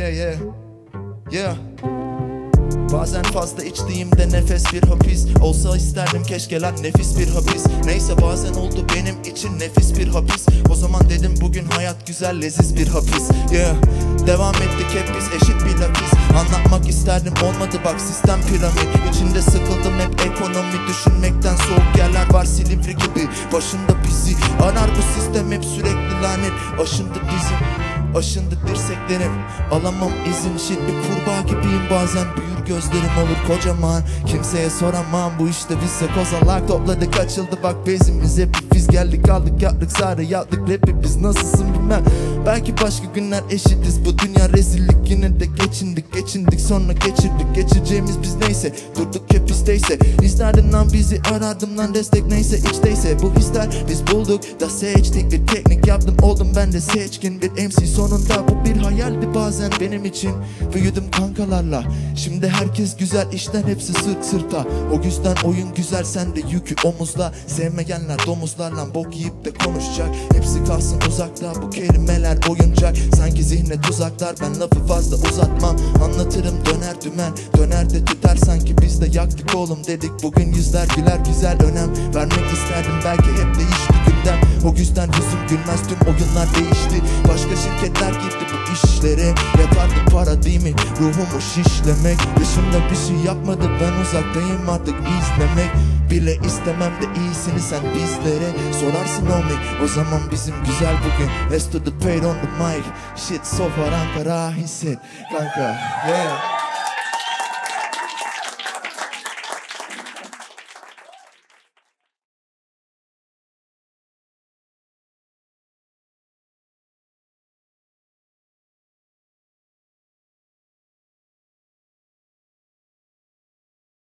Yeah. Bazen fazla içtiğimde nefes bir hapis. Olsa isterdim keşke lan nefis bir hapis. Neyse bazen oldu benim için nefis bir hapis. O zaman dedim bugün hayat güzel leziz bir hapis. Yeah. Devam ettik hep biz eşit bir lapis. Anlatmak isterdim olmadı bak sistem piramit. İçinde sıkıldım hep ekonomi düşünmekten. Soğuk yerler var Silivri gibi. Başında bizi arar bu sistem hep sürekli lanet. Aşındı bizim, aşındı dirseklerim. Alamam izin, shit bir kurbağa gibiyim bazen. Büyür gözlerim olur kocaman. Kimseye soramam bu işte bizse kozalak. Topladık açıldı bak bezimiz hep biz geldik aldık yaptık sarı yaptık rapi biz nasılsın bilmem. Belki başka günler eşitiz bu dünya rezillik yine de geçindik sonra geçirdik geçeceğimiz biz neyse. Durduk hep isteyse isterdin lan bizi arardım lan destek neyse içteyse. Bu hisler biz bulduk da seçtik bir teknik yaptım oldum ben de seçkin bir MC. Sonunda bu bir hayaldi bazen benim için. Büyüdüm kankalarla. Şimdi herkes güzel işten hepsi sırt sırta. O yüzden oyun güzel sen de yükü omuzla. Sevmeyenler domuzlarla bok yiyip de konuşacak. Hepsi kalsın uzakta bu kelimeler oyuncak. Sanki zihne tuzaklar ben lafı fazla uzatmam. Anlatırım döner dümen döner de tüter. Sanki biz de yaktık oğlum dedik. Bugün yüzler güler güzel önem vermek isterdim belki hep değişti gündem. O yüzden yüzüm gülmez tüm oyunlar değişti. Başka şirketler gitti bu işlere. Yatardı para değil mi ruhumu şişlemek. Dışımda bir şey yapmadı ben uzaktayım artık izlemek. Bile istemem de iyisini sen bizlere sorarsın homie. O zaman bizim güzel bugün. Let's do the paid on the mic. Shit so far Ankara hisset kanka. Yeah.